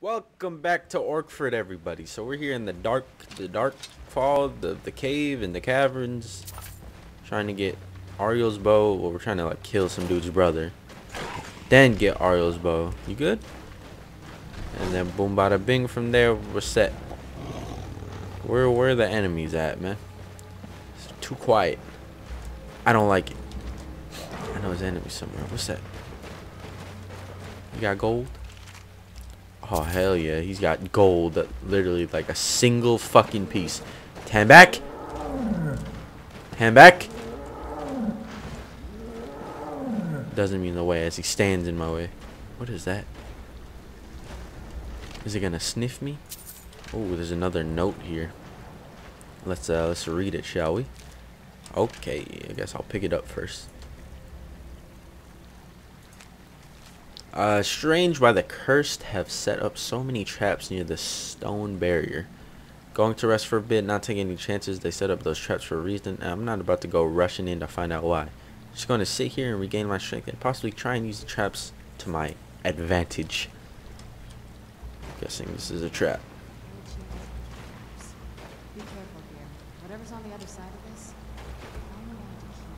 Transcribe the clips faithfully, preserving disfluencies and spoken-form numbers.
Welcome back to Orkford, everybody. So we're here in the dark, the dark fall, the the cave and the caverns, trying to get Ariel's bow. Well, we're trying to like kill some dude's brother, then get Ariel's bow. You good? And then boom, bada bing. From there, we're set. Where where are the enemies at, man? It's too quiet. I don't like it. I know there's enemies somewhere. What's that? You got gold? Oh, hell yeah. He's got gold. Literally like a single fucking piece. Hand back. Hand back. Doesn't mean the way as he stands in my way. What is that? Is it gonna sniff me? Oh, there's another note here. Let's uh let's read it, shall we? Okay, I guess I'll pick it up first. Uh, strange why the cursed have set up so many traps near the stone barrier. Going to rest for a bit, not taking any chances. They set up those traps for a reason, and I'm not about to go rushing in to find out why. Just going to sit here and regain my strength and possibly try and use the traps to my advantage. Guessing this is a trap. Be careful here. Whatever's on the other side of this, I only want to keep.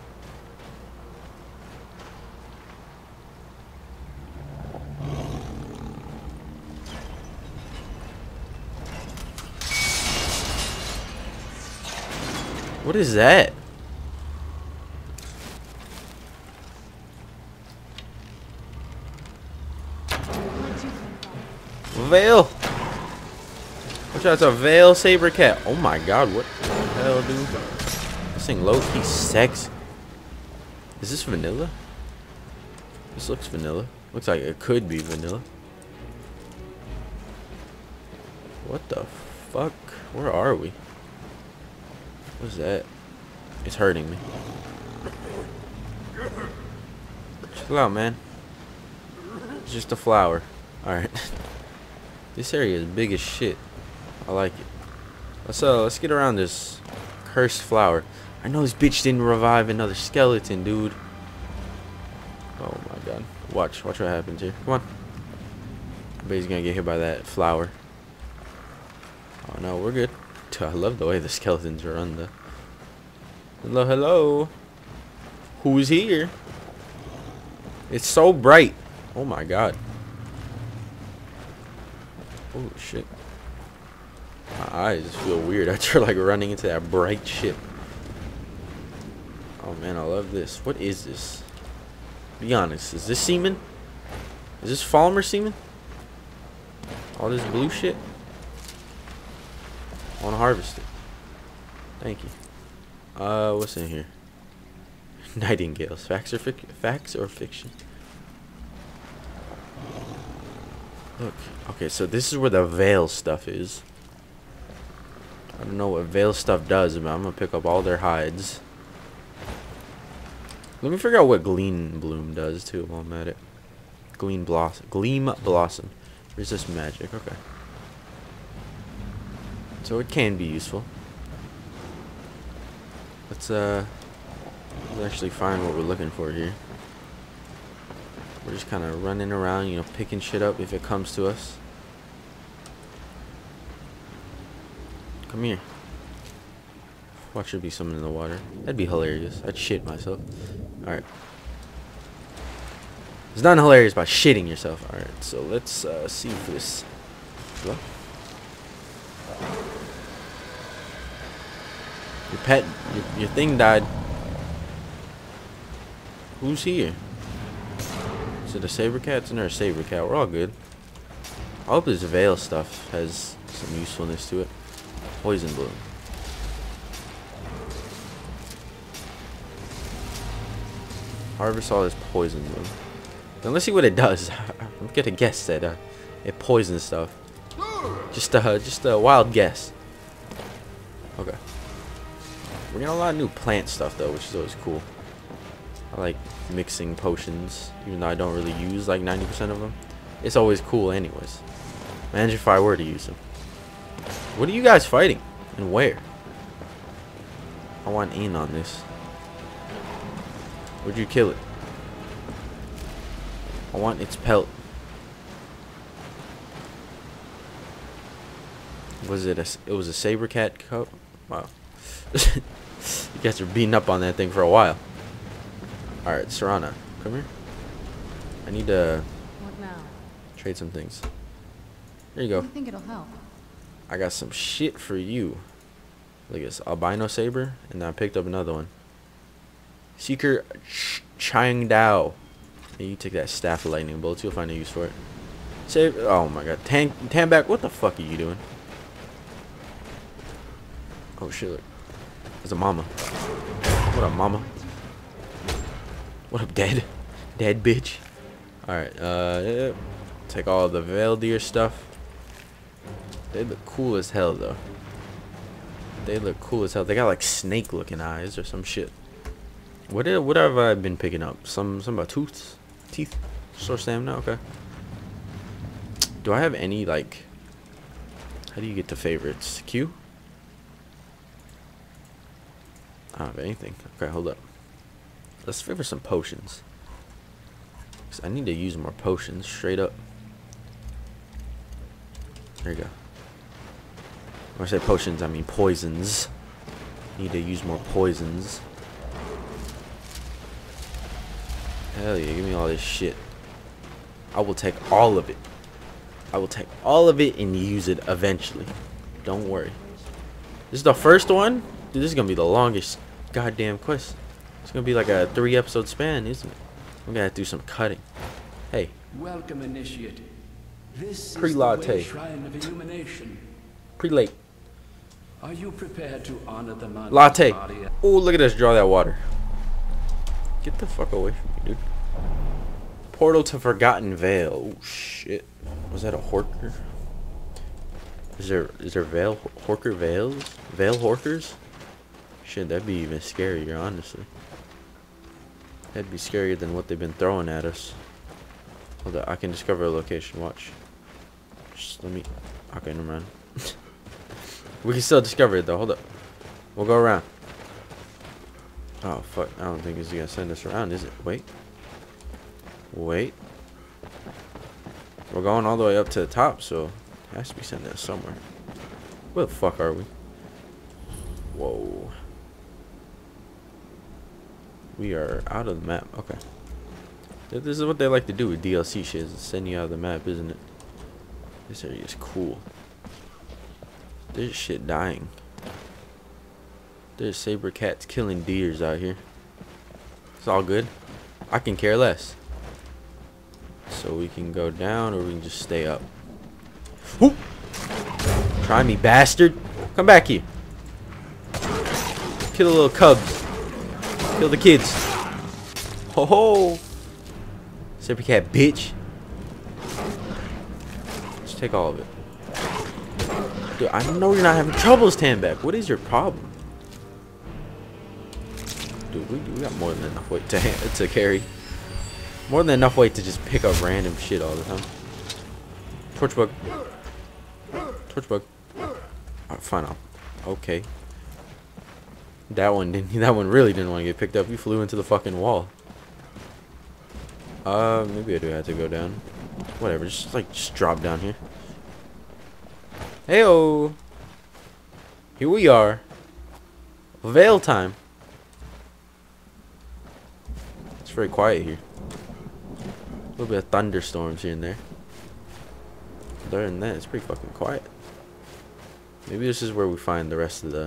What is that? Veil. Watch out, it's a Veil Saber Cat. Oh my god, what the hell, dude? This thing low-key sex. Is this vanilla? This looks vanilla. Looks like it could be vanilla. What the fuck? Where are we? What's that? It's hurting me. Chill out, man. It's just a flower. Alright. This area is big as shit. I like it. Let's uh let's get around this cursed flower. I know this bitch didn't revive another skeleton, dude. Oh my god. Watch, watch what happens here. Come on. I bet he's gonna get hit by that flower. Oh no, we're good. I love the way the skeletons run though. Hello, hello. Who's here? It's so bright. Oh my god. Oh shit. My eyes feel weird after like running into that bright shit. Oh man, I love this. What is this? Be honest, is this semen? Is this Falmer semen? All this blue shit? I want to harvest it. Thank you. Uh, what's in here? Nightingales. Facts or fic facts or fiction? Look. Okay, so this is where the Veil stuff is. I don't know what Veil stuff does, but I'm gonna pick up all their hides. Let me figure out what Gleam Bloom does too while I'm at it. Gleam Blossom. Gleam Blossom. Resist magic. Okay. So it can be useful. Let's uh let's actually find what we're looking for here. We're just kind of running around, you know, picking shit up if it comes to us. Come here. Watch there be something in the water. That'd be hilarious. I'd shit myself. Alright. It's not hilarious by shitting yourself. Alright, so let's uh, see if this... Hello? Your pet, your, your thing died. Who's here? Is it a saber cat? It's another saber cat. We're all good. I hope this Veil stuff has some usefulness to it. Poison bloom. Harvest all this poison bloom. Then let's see what it does. I'm gonna guess that uh, it poisons stuff. Just uh, just a wild guess. Okay. We're getting a lot of new plant stuff though, which is always cool. I like mixing potions, even though I don't really use like ninety percent of them. It's always cool anyways. Imagine if I were to use them. What are you guys fighting? And where? I want in on this. Where'd you kill it? I want its pelt. Was it a? It was a saber cat coat. Wow. You guys are beating up on that thing for a while. All right, Serana, come here. I need to What now? trade some things. There you I go. think it'll help. I got some shit for you. Look at this albino saber, and then I picked up another one. Seeker Ch Chang Dao. And you take that staff of lightning bolts. You'll find a use for it. Save. Oh my god. Tan Tanback, what the fuck are you doing? Oh shit. Look. There's a mama. What up, mama? What up, dad? Dad, bitch. Alright. Uh, yeah. Take all the Veil Deer stuff. They look cool as hell, though. They look cool as hell. They got like snake-looking eyes or some shit. What is, what have I been picking up? Some some about tooths, teeth, source stamina. Okay. Do I have any like? How do you get to favorites? Q. I don't have anything. Okay, hold up. Let's favor some potions. 'Cause I need to use more potions. Straight up. There you go. When I say potions, I mean poisons. Need to use more poisons. Hell yeah, give me all this shit. I will take all of it. I will take all of it and use it eventually. Don't worry. This is the first one? Dude, this is going to be the longest goddamn quest. It's going to be like a three episode span, isn't it? I'm going to have to do some cutting. Hey. Welcome, initiate. This Pre-latte. is the way shrine of illumination. Pre-late. Are you prepared to honor the man? Latte. Oh, look at us draw that water. Get the fuck away from me, dude. Portal to Forgotten Vale. Oh shit. Was that a Horker? Is there is there Vale Horker Vales? Vale Horkers? Shit, that'd be even scarier, honestly. That'd be scarier than what they've been throwing at us. Hold on, I can discover a location. Watch. Just let me. Okay, never mind. We can still discover it though. Hold up. We'll go around. Oh fuck! I don't think it's gonna send us around, is it? Wait. Wait. We're going all the way up to the top, so it has to be sending us somewhere. Where the fuck are we? Whoa. We are out of the map. Okay. This is what they like to do with D L C shit, is send you out of the map, isn't it? This area is cool. There's shit dying. There's saber cats killing deers out here. It's all good. I can care less. So we can go down or we can just stay up. Whoop! Try me, bastard. Come back here. Kill the little cubs. Kill the kids. Ho ho! Saber cat, bitch. Just take all of it. Dude, I know you're not having troubles, Tanback. What is your problem? Dude, we, we got more than enough weight to to carry. More than enough weight to just pick up random shit all the time. Torchbug. Torchbug. Alright, fine. I'll, okay. That one didn't. That one really didn't want to get picked up. He flew into the fucking wall. Uh, maybe I do have to go down. Whatever. Just like just drop down here. Heyo. Here we are. Veil time. It's very quiet here. A little bit of thunderstorms here and there. Other than that, it's pretty fucking quiet. Maybe this is where we find the rest of the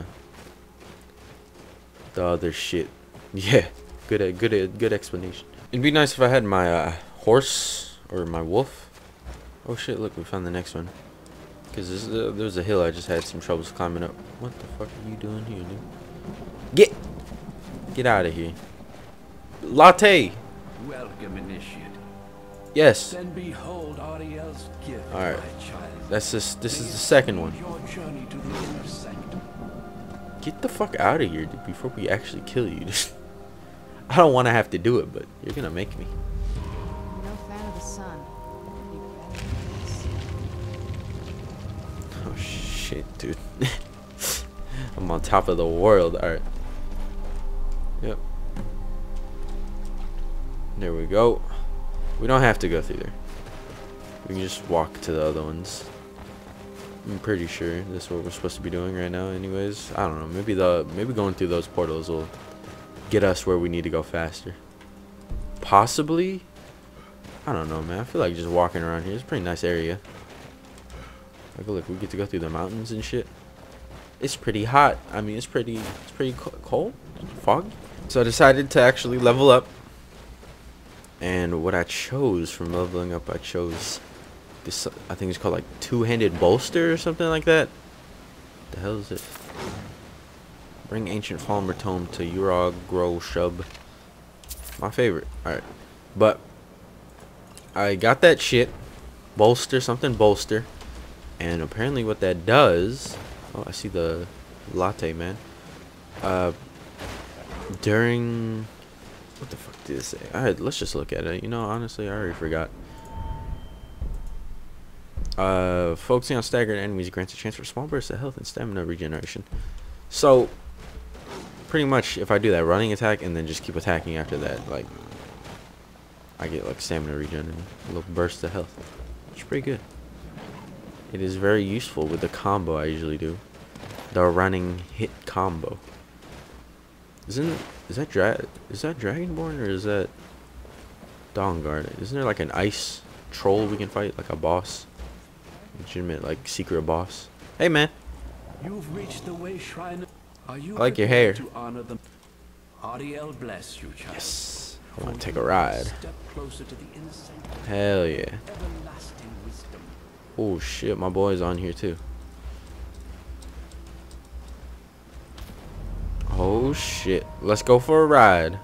the other shit. Yeah, good, uh, good, uh, good explanation. It'd be nice if I had my uh, horse or my wolf. Oh shit! Look, we found the next one. Cause this, uh, there was a hill I just had some troubles climbing up. What the fuck are you doing here, dude? Get, get out of here. Latte. Welcome, initiate. Yes. Then behold Ariel's gift, All right. my child. That's just. This is the second one. Your journey to the inner sanctum. Get the fuck out of here, dude, before we actually kill you. I don't want to have to do it, but you're gonna make me. I'm no fan of the sun. You better than this. Oh shit, dude. I'm on top of the world. Alright. Yep. There we go. We don't have to go through there. We can just walk to the other ones. I'm pretty sure that's what we're supposed to be doing right now anyways. I don't know. Maybe the maybe going through those portals will get us where we need to go faster. Possibly. I don't know, man. I feel like just walking around here. It's a pretty nice area. Like, look, we get to go through the mountains and shit. It's pretty hot. I mean, it's pretty it's pretty cold, foggy. So I decided to actually level up. And what I chose from leveling up, I chose this, I think it's called like two-handed bolster or something like that. What the hell is it? Bring ancient Falmer tome to Urog Grow Shub. My favorite. Alright. But I got that shit. Bolster, something bolster. And apparently what that does, oh, I see the latte, man. Uh during, what the fuck did it say? Alright, let's just look at it. You know, honestly, I already forgot. Uh, focusing on staggered enemies grants a chance for small bursts of health and stamina regeneration. So, pretty much, if I do that running attack and then just keep attacking after that, like, I get like stamina regen and a little burst of health. It's pretty good. It is very useful with the combo I usually do. The running hit combo. Isn't is that dra is that Dragonborn or is that Dawnguard? Isn't there like an ice troll we can fight, like a boss? Legitimate, like, secret boss. Hey, man. You've reached the way shrine. Are you I like your hair. to honor them? Ariel bless you, child. Yes. I want to take a ride. Step closer to the inner sanctum. Hell yeah. Everlasting wisdom. Oh shit, my boy's on here too. Oh shit. Let's go for a ride.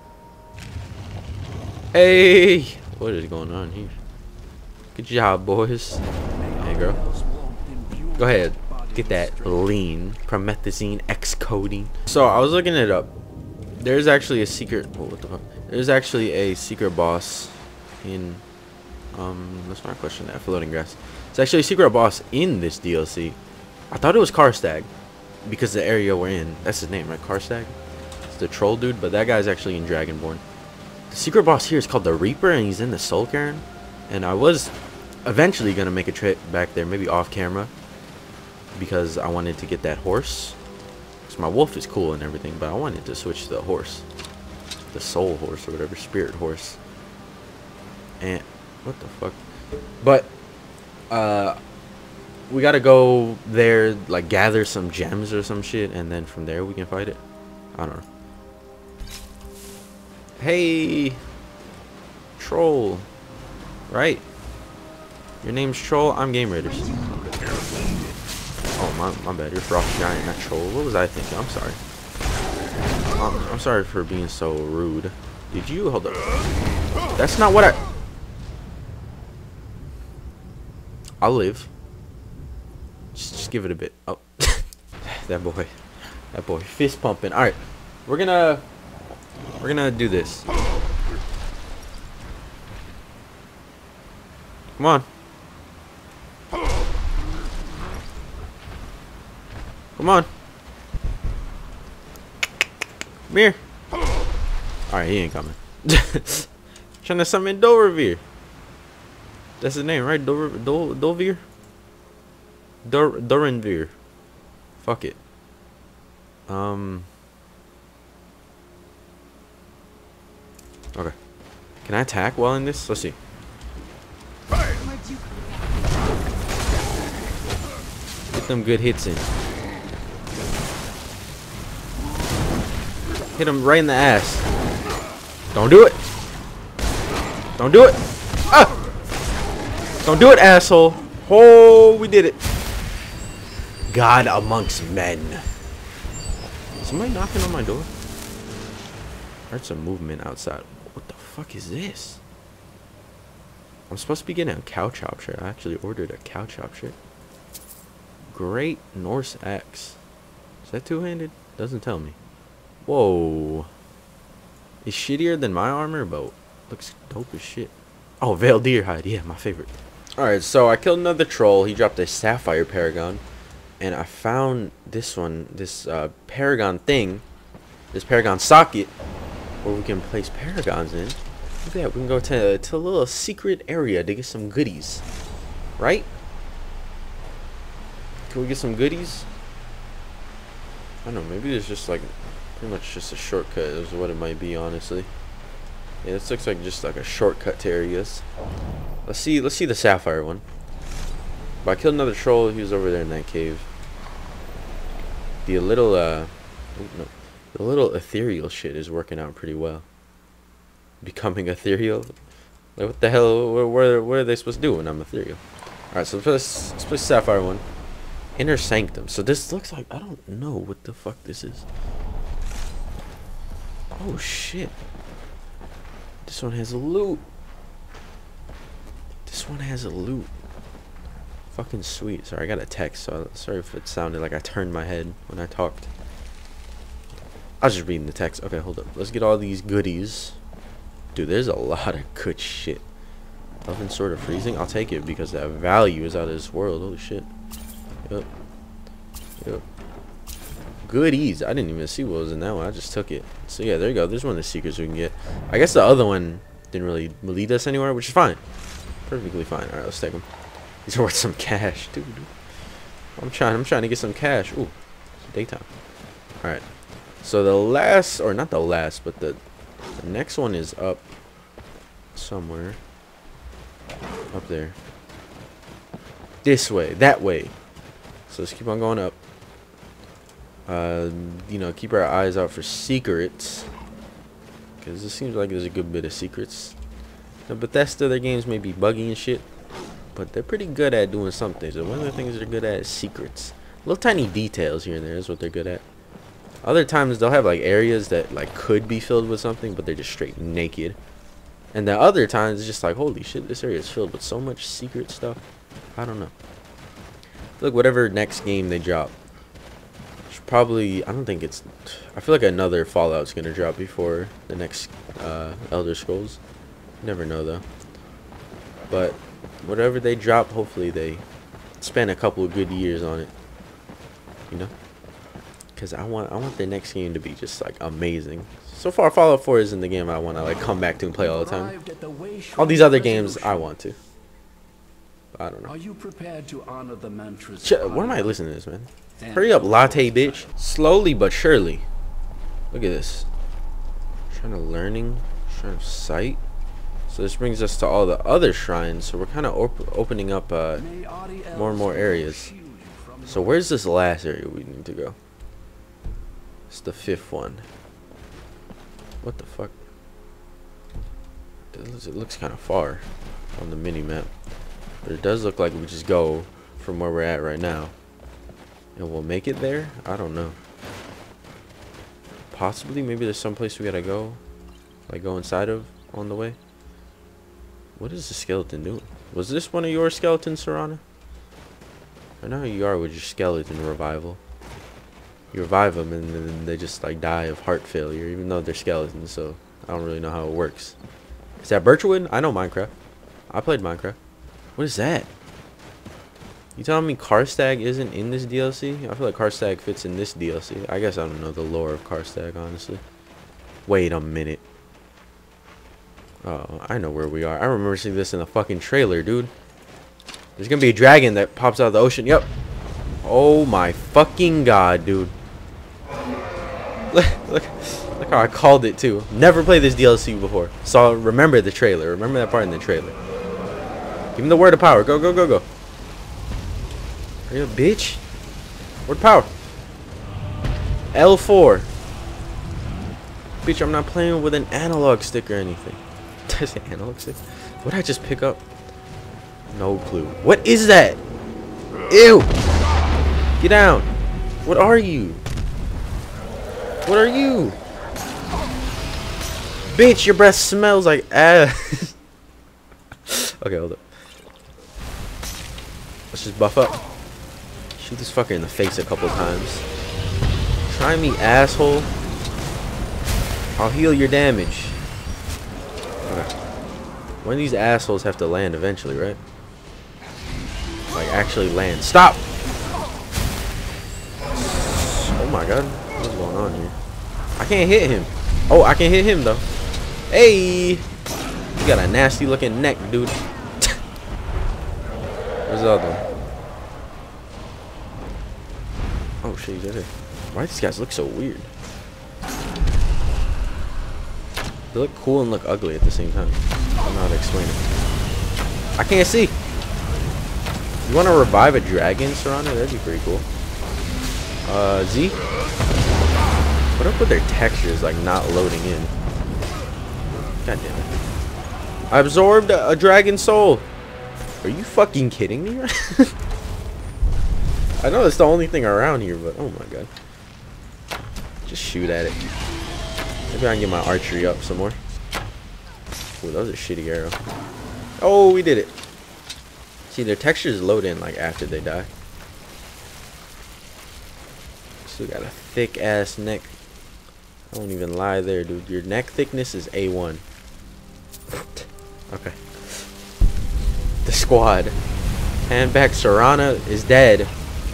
Hey, what is going on here? Good job, boys. Hey, girl. Go ahead. Get that lean promethazine X codeine. So I was looking it up. There's actually a secret. Oh, what the fuck? There's actually a secret boss in. Um, let's not question that. Floating grass. It's actually a secret boss in this D L C. I thought it was Karstag because the area we're in. That's his name, right? Karstag. It's the troll dude, but that guy's actually in Dragonborn. The secret boss here is called the Reaper, and he's in the Soul Cairn. And I was eventually gonna make a trip back there, maybe off camera, because I wanted to get that horse. Cause my wolf is cool and everything, but I wanted to switch to the horse, the soul horse or whatever, spirit horse. And what the fuck? But uh, we gotta go there, like gather some gems or some shit, and then from there we can fight it. I don't know. Hey, troll, right? Your name's Troll. I'm Game Raiders. Oh my, my bad. You're Frost Giant, not Troll. What was I thinking? I'm sorry. Um, I'm sorry for being so rude. Did you hold up? That's not what I. I'll live. Just, just give it a bit. Oh, that boy, that boy, fist pumping. All right, we're gonna, we're gonna do this. Come on. Come on. Come here. Alright, he ain't coming. Trying to summon Doravir. That's his name, right? Dor Dol Dolvir? Dor Doranvir. Fuck it. Um. Okay. Can I attack while in this? Let's see. Get them good hits in. Hit him right in the ass. Don't do it. Don't do it. Ah! Don't do it, asshole. Oh, we did it. God amongst men. Somebody knocking on my door? I heard some movement outside. What the fuck is this? I'm supposed to be getting a cow chop shirt. I actually ordered a cow chop shirt. Great Norse axe. Is that two-handed? Doesn't tell me. Whoa. It's shittier than my armor, but looks dope as shit. Oh, Veiled Deer Hide. Yeah, my favorite. Alright, so I killed another troll. He dropped a Sapphire Paragon. And I found this one, this uh, Paragon thing. This Paragon socket. Where we can place Paragons in. Look at that. We can go to, to a little secret area to get some goodies. Right? Can we get some goodies? I don't know, maybe there's just like pretty much just a shortcut is what it might be, honestly. Yeah, this looks like just like a shortcut to areas. Let's see let's see the sapphire one. But I killed another troll, he was over there in that cave. The little uh oh, no. The little ethereal shit is working out pretty well. Becoming ethereal? Like what the hell where where, where are they supposed to do when I'm ethereal? Alright, so let's let's play sapphire one. Inner Sanctum. So this looks like, I don't know what the fuck this is. Oh shit. This one has a loot. This one has a loot. Fucking sweet. Sorry, I got a text, so sorry if it sounded like I turned my head when I talked. I was just reading the text. Okay, hold up. Let's get all these goodies. Dude, there's a lot of good shit. Elven Sword of Freezing. I'll take it because that value is out of this world. Holy shit. Yep. Yep. Goodies. I didn't even see what was in that one. I just took it. So yeah, there you go. There's one of the secrets we can get. I guess the other one didn't really lead us anywhere, which is fine. Perfectly fine. Alright, let's take them. These are worth some cash, dude. I'm trying. I'm trying to get some cash. Ooh, it's daytime. All right. So the last, or not the last, but the, the next one is up somewhere. Up there. This way. That way. So let's keep on going up. Uh, you know, keep our eyes out for secrets, because it seems like there's a good bit of secrets. Now, Bethesda, their games may be buggy and shit, but they're pretty good at doing something. So one of the things they're good at is secrets. Little tiny details here and there is what they're good at. Other times they'll have like areas that like could be filled with something, but they're just straight naked. And the other times it's just like, holy shit, this area is filled with so much secret stuff. I don't know. Look, whatever next game they drop, should probably, I don't think it's, I feel like another Fallout's gonna drop before the next uh, Elder Scrolls. You never know though. But whatever they drop, hopefully they spend a couple of good years on it. You know? Because I want I want the next game to be just like amazing. So far, Fallout four isn't the game I want to like come back to and play all the time. All these other games I want to. I don't know. Are you prepared to honor the mantras? Ch what am I listening to this, man? Hurry up, latte bitch. Slowly but surely. Look at this. Shrine of Learning, Shrine of Sight. So this brings us to all the other shrines. So we're kind of op opening up uh, more and more areas. So where's this last area we need to go? It's the fifth one. What the fuck? It looks, it looks kind of far on the mini map, but it does look like we just go from where we're at right now, and we'll make it there. I don't know. Possibly, maybe there's some place we gotta go, like go inside of on the way. What is the skeleton doing? Was this one of your skeletons, Serana? I know how you are with your skeleton revival. You revive them and then they just like die of heart failure, even though they're skeletons. So I don't really know how it works. Is that Birchwood? I know Minecraft. I played Minecraft. What is that? You telling me Karstag isn't in this D L C? I feel like Karstag fits in this D L C. I guess I don't know the lore of Karstag, honestly. Wait a minute. Oh, I know where we are. I remember seeing this in the fucking trailer, dude. There's gonna be a dragon that pops out of the ocean. Yep. Oh my fucking god, dude. Look, look, look how I called it too. Never played this D L C before. So remember the trailer. Remember that part in the trailer. Give him the word of power. Go, go, go, go. Hurry up, bitch. Word of power. L four. Bitch, I'm not playing with an analog stick or anything. Does it analog stick? What did I just pick up? No clue. What is that? Ew. Get down. What are you? What are you? Bitch, your breath smells like ass. Okay, hold up. Let's just buff up. Shoot this fucker in the face a couple times. Try me, asshole. I'll heal your damage. Okay. One of these assholes have to land eventually, right? Like, actually land. Stop! Oh my god. What's going on here? I can't hit him. Oh, I can hit him, though. Hey! You got a nasty looking neck, dude. Where's the other one? shit, he's right here. Why these guys look so weird? They look cool and look ugly at the same time. I don't know how to explain it. I can't see. You want to revive a dragon, Serana? That'd be pretty cool. Uh, Z? What up with their textures, like, not loading in? God damn it. I absorbed a, a dragon soul. Are you fucking kidding me? I know it's the only thing around here, but oh my god. Just shoot at it. Maybe I can get my archery up some more. Ooh, that was a shitty arrow. Oh, we did it. See, their textures load in like after they die. Still got a thick ass neck. I won't even lie there, dude. Your neck thickness is A one. Okay. The squad. Hand back, Serana is dead.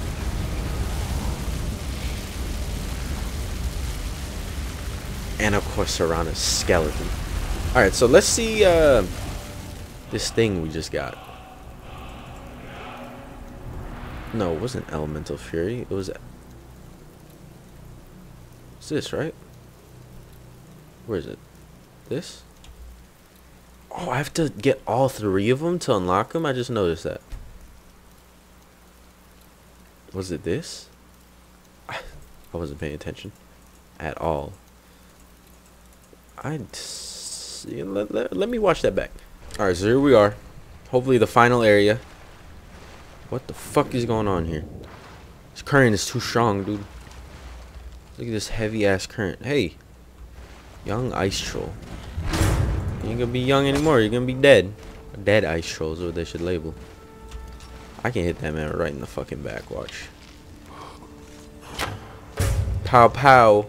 And of course, Serana's skeleton. Alright, so let's see uh, this thing we just got. No, it wasn't Elemental Fury. It was... What's this, right? Where is it? This? Oh, I have to get all three of them to unlock them? I just noticed that. Was it this? I wasn't paying attention at all. I let, let, let me watch that back. Alright, so here we are. Hopefully the final area. What the fuck is going on here? This current is too strong, dude. Look at this heavy ass current. Hey, young ice troll. You ain't gonna be young anymore. You're gonna be dead. A dead ice troll is what they should label. I can hit that man right in the fucking back. Watch. Pow pow.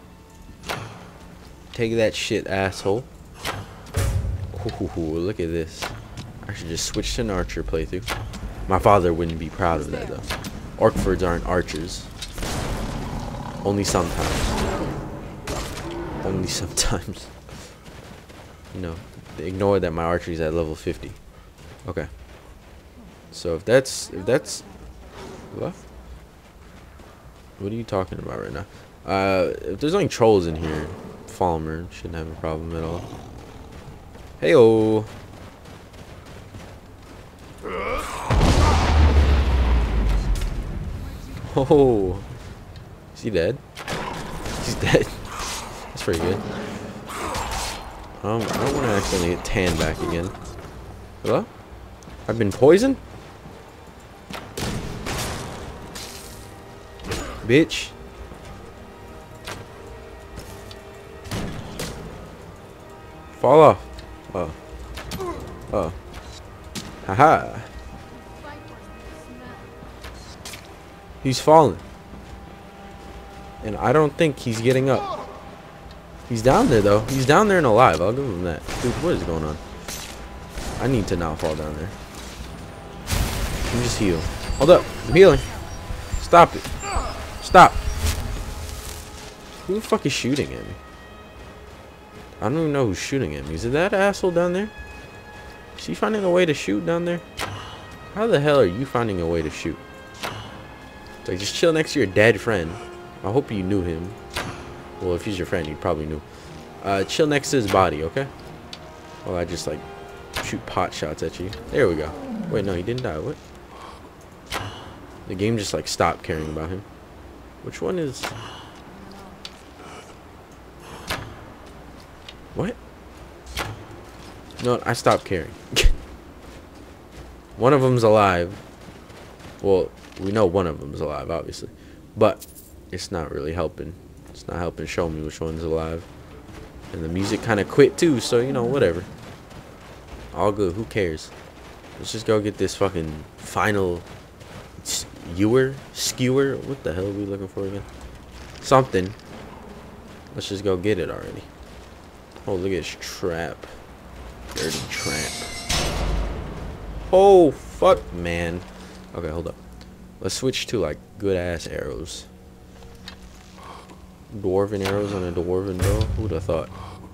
Take that shit, asshole. Ooh, look at this. I should just switch to an archer playthrough. My father wouldn't be proud of that though. Orkfords aren't archers. Only sometimes. Only sometimes. You know, ignore that my archery's at level fifty. Okay. So if that's if that's what? What are you talking about right now? Uh, if there's only trolls in here, Falmer shouldn't have a problem at all. Heyo. Oh, is he dead? He's dead. That's pretty good. Um, I don't want to accidentally get Tan back again. Hello? I've been poisoned? Bitch. Fall off. Oh. Oh. Haha. He's falling. And I don't think he's getting up. He's down there though. He's down there and alive. I'll give him that. Dude, what is going on? I need to not fall down there. Let me just heal. Hold up. I'm healing. Stop it. Stop. Who the fuck is shooting at me? I don't even know who's shooting at me. Is it that asshole down there? Is he finding a way to shoot down there? How the hell are you finding a way to shoot? It's like, just chill next to your dead friend. I hope you knew him. Well, if he's your friend, you probably knew. Uh, chill next to his body, okay? Well, I just, like, shoot pot shots at you. There we go. Wait, no, he didn't die. What? The game just, like, stopped caring about him. Which one is... What? No, I stopped caring. One of them's alive. Well, we know one of them's alive, obviously. But it's not really helping. It's not helping show me which one's alive. And the music kind of quit too, so, you know, whatever. All good. Who cares? Let's just go get this fucking final... Ewer? Skewer? What the hell are we looking for again? Something. Let's just go get it already. Oh, look at this trap. Dirty trap. Oh, fuck, man. Okay, hold up. Let's switch to, like, good-ass arrows. Dwarven arrows on a dwarven bow? Who'd have thought?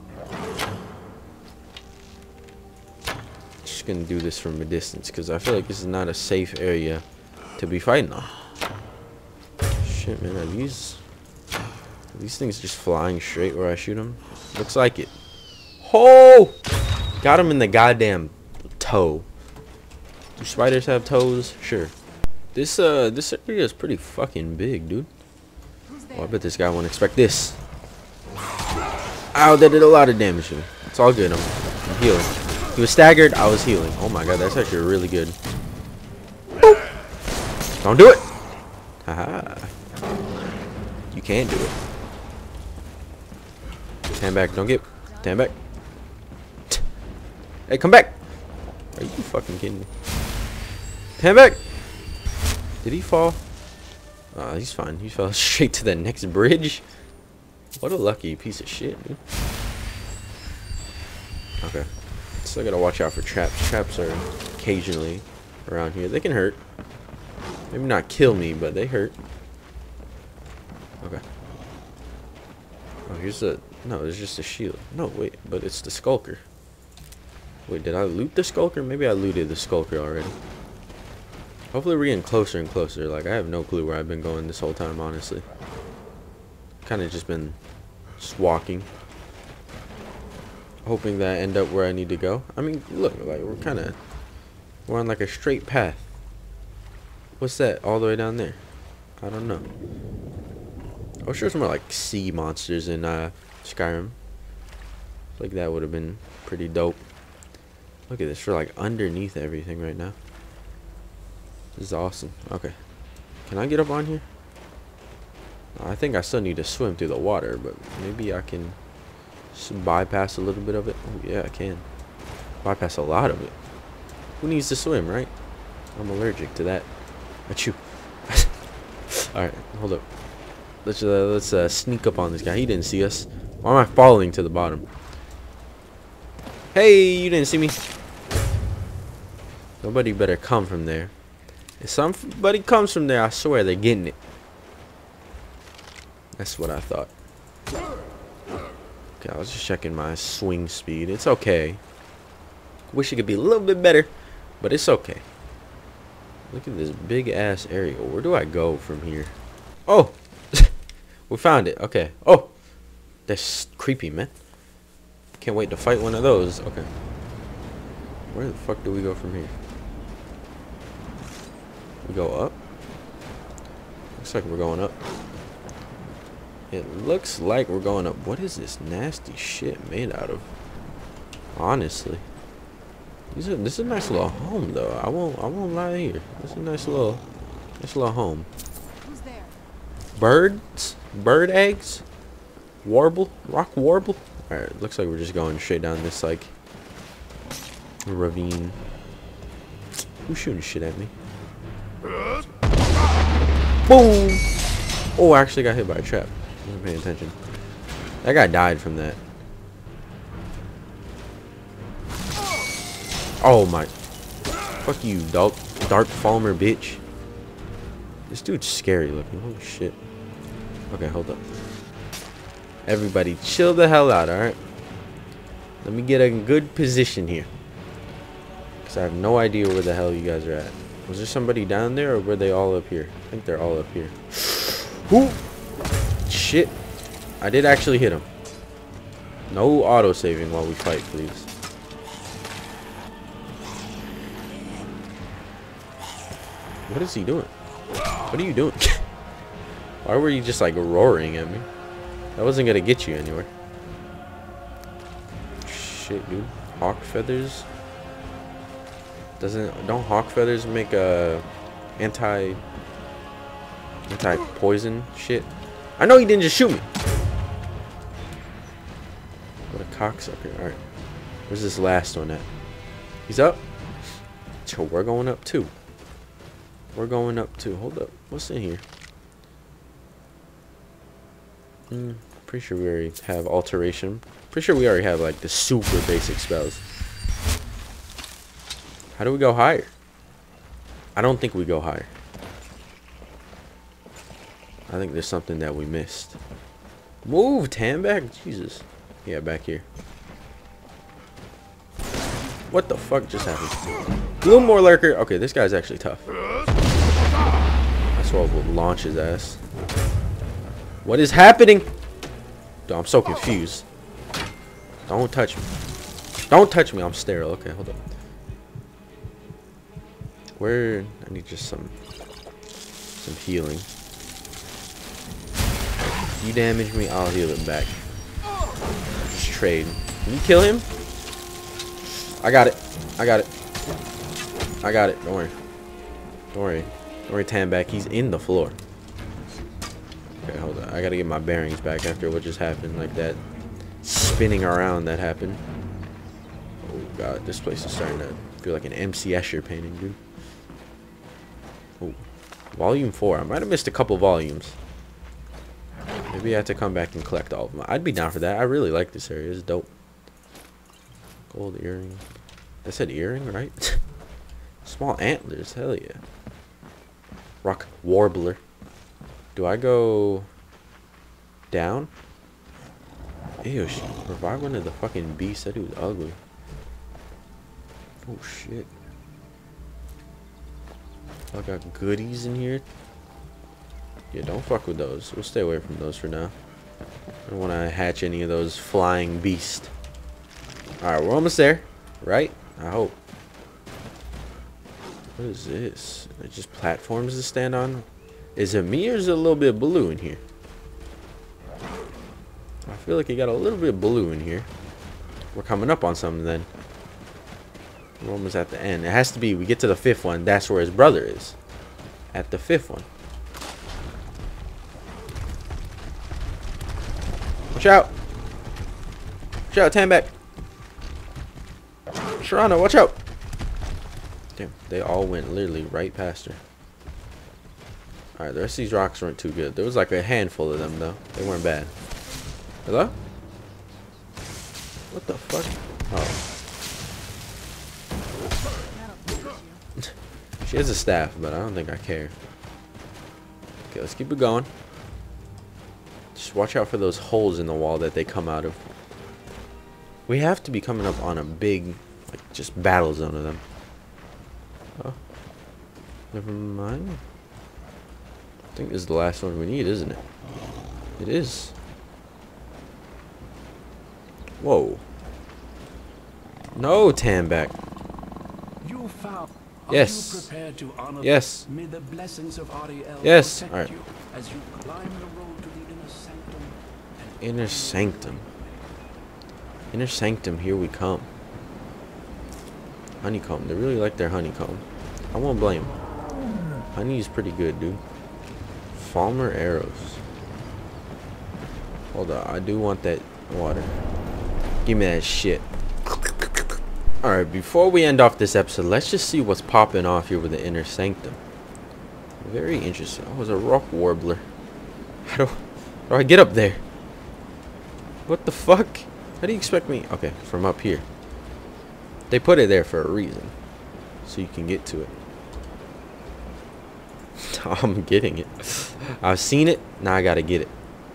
Just gonna do this from a distance, because I feel like this is not a safe area to be fighting on. shit, man. Are these are these things just flying straight where I shoot them? Looks like it. Oh! Got him in the goddamn toe. Do spiders have toes? Sure. This uh this area is pretty fucking big, dude. Oh, I bet this guy won't expect this. Ow, that did a lot of damage to me. It's all good. I'm, I'm healing. He was staggered. I was healing. Oh my god, that's actually really good. Boop. Don't do it. Haha. You can't do it. Stand back. Don't get. Stand back. Hey, come back. Are you fucking kidding me? Stand back. Did he fall? Uh, he's fine. He fell straight to the next bridge. What a lucky piece of shit, dude. Okay. Still gotta watch out for traps. Traps are occasionally around here. They can hurt. Maybe not kill me, but they hurt. Okay. Oh, here's the... No, it's just a shield. No, wait. But it's the Skulker. Wait, did I loot the Skulker? Maybe I looted the Skulker already. Hopefully we're getting closer and closer. Like, I have no clue where I've been going this whole time, honestly. Kind of just been just walking. Hoping that I end up where I need to go. I mean, look, like, we're kind of... We're on, like, a straight path. What's that? All the way down there? I don't know. I was sure it's more like sea monsters in uh, Skyrim. Like, that would have been pretty dope. Look at this. We're, like, underneath everything right now. This is awesome. Okay. Can I get up on here? I think I still need to swim through the water, but maybe I can just bypass a little bit of it. Oh, yeah, I can. Bypass a lot of it. Who needs to swim, right? I'm allergic to that. Achoo. Alright, hold up. Let's, uh, let's uh, sneak up on this guy. He didn't see us. Why am I falling to the bottom? Hey, you didn't see me. Nobody better come from there. If somebody comes from there, I swear they're getting it. That's what I thought. Okay, I was just checking my swing speed. It's okay. Wish it could be a little bit better, but it's okay. Look at this big ass area. Where do I go from here? Oh! We found it. Okay. Oh! That's creepy, man. Can't wait to fight one of those. Okay. Where the fuck do we go from here? We go up? Looks like we're going up. It looks like we're going up. What is this nasty shit made out of? Honestly. This is, this is a nice little home though. I won't I won't lie here. This is a nice little nice little home. Who's there? Birds? Bird eggs? Warble? Rock warble? Alright, looks like we're just going straight down this like ravine. Who's shooting shit at me? Boom! Oh, I actually got hit by a trap. I wasn't paying attention. That guy died from that. Oh my. Fuck you, Dark, Dark Falmer bitch. This dude's scary looking. Holy shit. Okay, hold up. Everybody chill the hell out, alright? Let me get a good position here. Because I have no idea where the hell you guys are at. Was there somebody down there or were they all up here? I think they're all up here. Whoo! Shit. I did actually hit him. No auto saving while we fight, please. What is he doing? What are you doing? Why were you just like roaring at me? That wasn't gonna get you anywhere. Shit, dude. Hawk feathers. Doesn't don't hawk feathers make a anti anti poison shit? I know he didn't just shoot me. What a cocksucker. Alright. Where's this last one at? He's up? So we're going up too. We're going up too. Hold up. What's in here? Hmm. Pretty sure we already have alteration. Pretty sure we already have like the super basic spells. How do we go higher? I don't think we go higher. I think there's something that we missed. Move, Tambak. Jesus. Yeah, back here. What the fuck just happened? A little more lurker. Okay, this guy's actually tough. I swear we'll launch his ass. What is happening? Dude, I'm so confused. Don't touch me. Don't touch me. I'm sterile. Okay, hold on. Where? I need just some some healing. If you damage me, I'll heal it back. Just trade. Can you kill him? I got it. I got it. I got it. Don't worry. Don't worry. Don't worry, Tanback. He's in the floor. Okay, hold on. I gotta get my bearings back after what just happened. Like that spinning around that happened. Oh god, this place is starting to feel like an M C Escher painting, dude. Oh, volume four. I might have missed a couple volumes. Maybe I have to come back and collect all of them. I'd be down for that. I really like this area. It's dope. Gold earring. I said earring, right? Small antlers. Hell yeah. Rock warbler. Do I go down? Ew, she revive one of the fucking beasts. That dude's ugly. Oh shit. I got goodies in here. Yeah, don't fuck with those. We'll stay away from those for now. I don't want to hatch any of those flying beasts. Alright, we're almost there. Right? I hope. What is this? It's just platforms to stand on? Is it me or is it a little bit of blue in here? I feel like it got a little bit of blue in here. We're coming up on something then. We're almost at the end. It has to be, we get to the fifth one. That's where his brother is. At the fifth one. Watch out. Watch out, Tanback. Sharana, watch out. Damn, they all went literally right past her. Alright, the rest of these rocks weren't too good. There was like a handful of them, though. They weren't bad. Hello? What the fuck? Oh. She has a staff, but I don't think I care. Okay, let's keep it going. Just watch out for those holes in the wall that they come out of. We have to be coming up on a big, like, just battle zone of them. Oh. Never mind. I think this is the last one we need, isn't it? It is. Whoa. No, Tanback. You found. Yes. Are you prepared to honor Yes. May the blessings of Ariel Yes. protect All right. you as you climb the road to the inner sanctum. Inner sanctum. Inner sanctum, here we come. Honeycomb. They really like their honeycomb. I won't blame them. Honey is pretty good, dude. Falmer arrows. Hold on. I do want that water. Give me that shit. Alright, before we end off this episode, let's just see what's popping off here with the inner sanctum. Very interesting. Oh, it's a rock warbler. How do, how do I get up there? What the fuck? How do you expect me? Okay, from up here. They put it there for a reason. So you can get to it. I'm getting it. I've seen it. Now I gotta get it.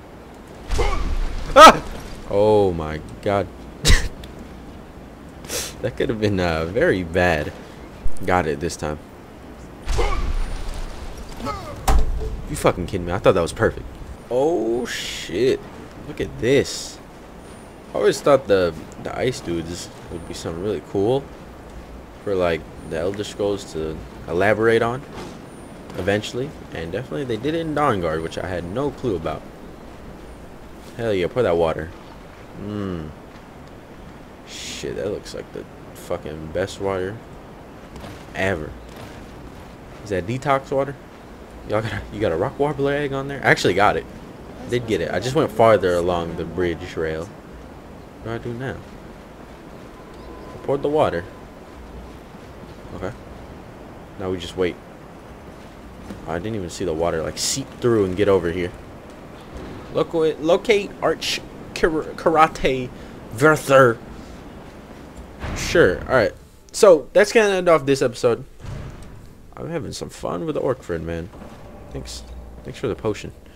Ah! Oh my god. That could have been uh, very bad. Got it this time. You fucking kidding me? I thought that was perfect. Oh shit. Look at this. I always thought the the ice dudes would be something really cool for like the Elder Scrolls to elaborate on eventually, and definitely they did it in Dawnguard, which I had no clue about. Hell yeah, pour that water. Mmm. Shit, that looks like the fucking best water ever. Is that detox water? Y'all got a, you got a rock warbler egg on there? I actually got it. I did get it. I just went farther along the bridge rail. What do I do now? I poured the water. Okay. Now we just wait. Oh, I didn't even see the water like seep through and get over here. Locate, locate arch karate Verther. Sure. Alright. So, that's going to end off this episode. I'm having some fun with the orc friend, man. Thanks. Thanks for the potion.